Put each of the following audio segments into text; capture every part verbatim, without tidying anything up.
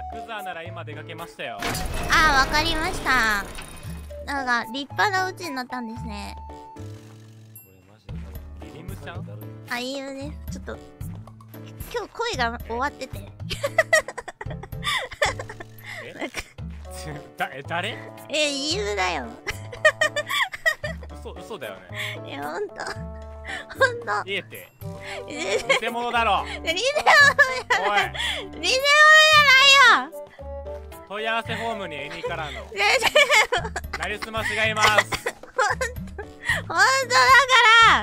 クザーなら今出かけましたよ。 あー、わかりました。なんか立派なうちになったんですね。 リリムちゃん？ あ、いいよね。ちょっと今日声が終わっててえだえ誰？ え、いいよだよ嘘嘘だよね。 え、ほんとほんと言えてえ偽物だろ。 リゼモノじゃないおいリゼモノじゃないよ。 問い合わせフォームにエニからのリゼなりすましがいます。 ほんとだから。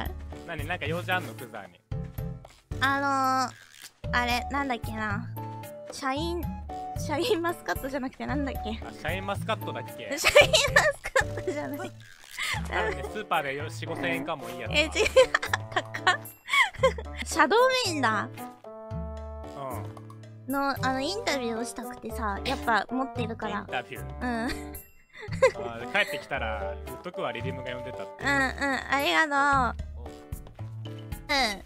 何なんか用事あんのクザーに。 あのー、あれなんだっけな、シャインシャインマスカットじゃなくてなんだっけ、 あ、シャインマスカットだっけ？ シャインマスカットじゃないあのね、スーパーでよん、ごせんえんかもいいやつ。 え、違う高っシャドウメインだうん。 のあのインタビューをしたくてさ、やっぱ持ってるかインら。 タビュー。 うんうんあー帰ってきたら言っとくわ、リリムが呼んでたって。 うん、ありがとう。うん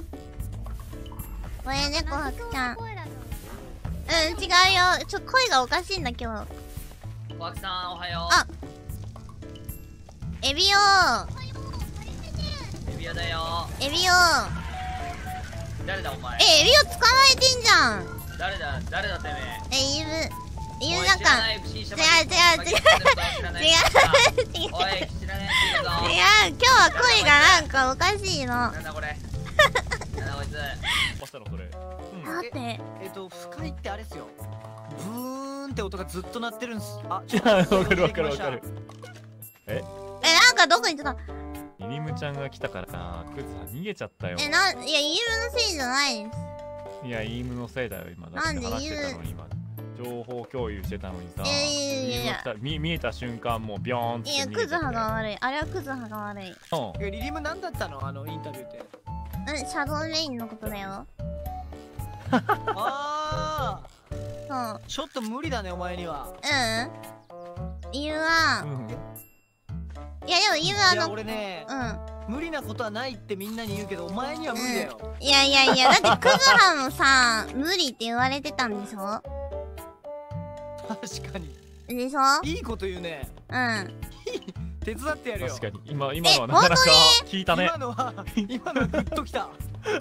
これ猫はくちゃん。うん、違うよ、ちょ声がおかしいんだ今日。 小脇さんおはよう。 あ、エビよエビオだよ。 エビよ。 誰だお前。 え、エビを捕まえてんじゃん。 誰だ誰だてめえ。 え、イブイブおいなんか知らない エフシー シャバ違う違う違う知らない違う違うおい知らないやついるぞ。 違う、今日は声がなんかおかしいの。 なんだこれ。なんだこいつ。 どうしたのそれ。 待ってえっと深いってあれっすよ。ブーンって音がずっと鳴ってるんす。あ、 いや、わかるわかるわかる。 え、なんかどこに行ってた。 リリムちゃんが来たからクズは逃げちゃったよ。 え、なん、いや、イブのせいじゃないです。 いや、イームのせいだよ今。だなんでって話してたのに今。情報共有してたのにさ。 いやいやいやいやイームが来た見見えた瞬間もうビョーンっていや、 逃げクズちゃったよ。 ハが悪い。あれはクズハが悪い。 うん。 えリリムなんだったのあのインタビューって。 うん、シャドウメインのことだよ。 ああ。 そう。 ちょっと無理だねお前には。 うん。イブは、 うんいやでもイブはいやあの、 俺ね、 う無理なことはないってみんなに言うけどお前には無理だよ。 ん。いやいやいや、だってクズハもさ、無理って言われてたんでしょ。 確かに。 でしょ。 いいこと言うね。 うん。 手伝ってやるよ。 確かに今今のはなかなか聞いたね。 今のは今のはグッときた。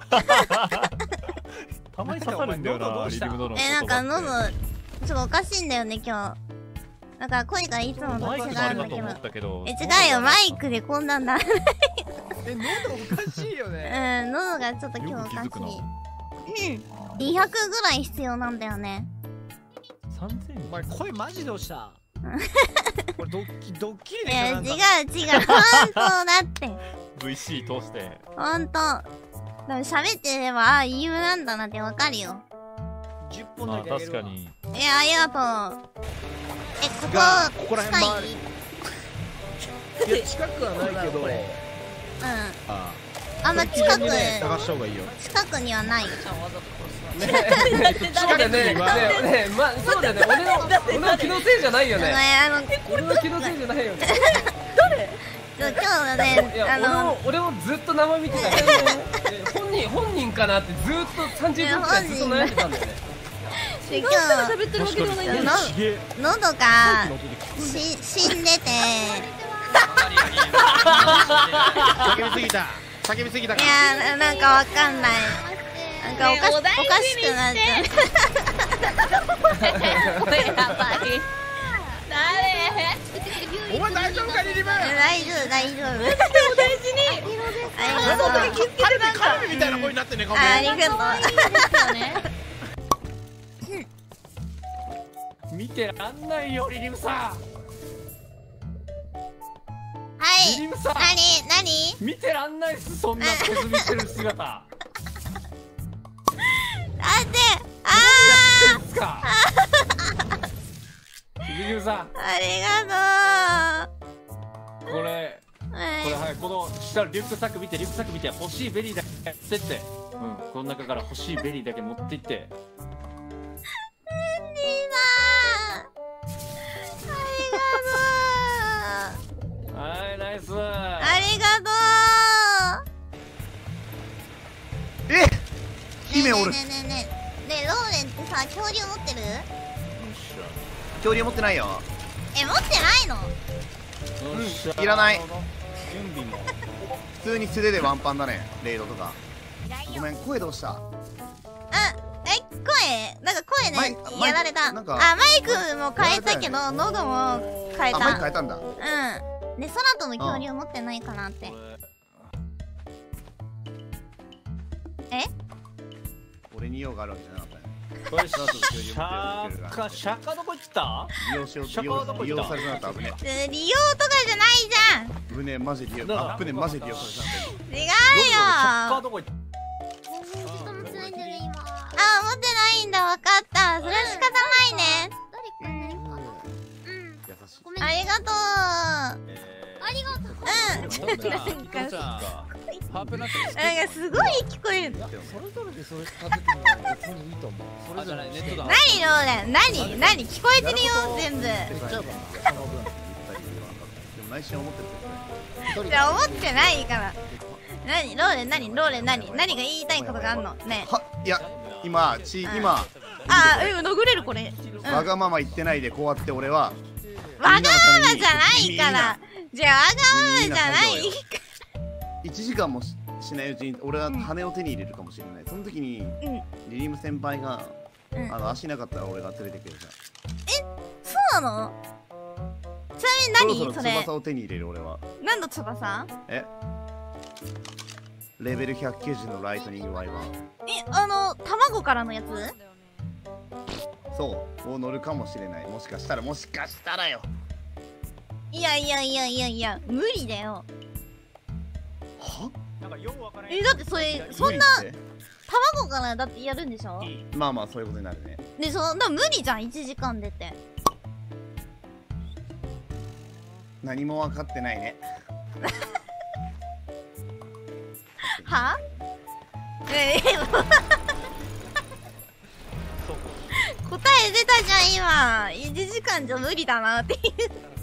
たまに刺さるんだよな、リリムのえ、なんか言葉喉って。 ちょっとおかしいんだよね今日。だから声がいつもとマイ違うんクのあれだとだけど。 思ったけど。 え、違うよ、マイクでこんなんだ。 え、喉おかしいよね。 うん、喉がちょっと今よく気づくな。 日おかしい。うん。にひゃくぐらい必要なんだよね。 三千お前声マジで落ちた。これドッキドッキリでしょ。 え、違うなんか違う、本当だって。 ブイシー 通して。 本当。でも喋ってれば、あ、イブなんだなってわかるよ。 じゅっぽんまあだけあげるわ。 確かに。 え、ありがとう。え、ここ、 がここら辺近い。 回るいや近くはないけど、 うん。 ああんま近く、 ね、探した方がいいよ。 近くにはない。 ちゃんわざと殺すな。 そうだね、ねえ、ねえ、まあ、そうだね、俺の、俺の気のせいじゃないよね。 あの、 俺の気のせいじゃないよね。 ちょ今日はね、 いや、 あの、 俺も、俺もずっと生見てた。え本人、本人かなって、ずっとさんじゅっぷんくらいずっと悩んでたんだよね。 で今日、 喋ってるわけでもないんだよな。 喉がし死んでて、 叫びすぎた。叫びすぎたいか。 や、なんかわかんない。なんかおかし、おかしくなっちゃう。 お前大丈夫かリリム。 大丈夫、大丈夫。 大事に。 ありがとう。 カルビみたいな声になってね顔ありがとう。 見てらんないよ、リリムさん。 はい。 リリムさん。 なに、なに見てらんないっす、そんな手積みしてる姿。 だって、あやってんすか。リリムさん。 あありがとう。 これ、これはい、この下リュックサック見て、リュックサック見て、欲しいベリーだけやってって、うん、この中から欲しいベリーだけ持っていって。はい、ナイス。 ありがとう。 え、姫おる。 ねえねえねえねえ、ローレンってさ、恐竜持ってる？ 恐竜持ってないよ。 え、持ってないの？ いらない。 準備も普通に素手でワンパンだね、レイドとか。ごめん、声どうした？ あ、え、声なんか声マイね、 マイやられた。 なんかあ、マイクも変えたけど、喉も変えあ、マイクた。 変えたんだ。 うん。で、空飛ぶ恐竜持ってないかなって。え？ 俺に用があるわけじゃなかったね。 これシャカシャカどこ行った利用しよう、 シャ利用カはどこ行った利用されなかったら危ねえ利用とかじゃないじゃん。 え。危ねえ、マジ利用。あ、危ねえ、マジ利用されてなかっ違うよシャカはどこ行ったあ、持ってないんだ、わかった。それは仕方ないね。うん。 た。優しい。 ありがとう。 ありがとう。 うん。なんか、 パープなってるなんかすごい聞こえる。 それぞれでそれ立てても別にいいと思う。それぞれネットだ。 何ローレン？何？何？聞こえてるよ、全部。 言ったり言わなかった。でも内心思ってるけどね。 じゃあ思ってないから。何？ローレン何？ローレン何？何が言いたいことがあんの？ね。 は、いや、今、ち、 うん今、 あ、今殴れるこれ。うん。 わがまま言ってないでこうやって俺はわがままじゃないから。じゃあわがままじゃない。 いちじかんもししないうちに俺は羽を手に入れるかもしれない。その時にうん。 リリム先輩がうんあの足なかったら俺が連れてくるじゃん。 そうなの？ちなみにそろそろ何それ？ 翼を手に入れる俺は。 何の翼？ えレベルひゃくきゅうじゅうのライトニングワイバー。 え、あの卵からのやつ？ そうを乗るかもしれない。もしかしたらもしかしたらよ。 いやいやいやいやいや、無理だよ。 はなんかようわからんえ、だってそれそんな無理って卵からだってやるんでしょ？ まあまあそういうことになるね。 で、そんな無理じゃん、いちじかんでって。 何も分かってないね。 は？ええ答え出たじゃん今。いちじかんじゃ無理だなっていう。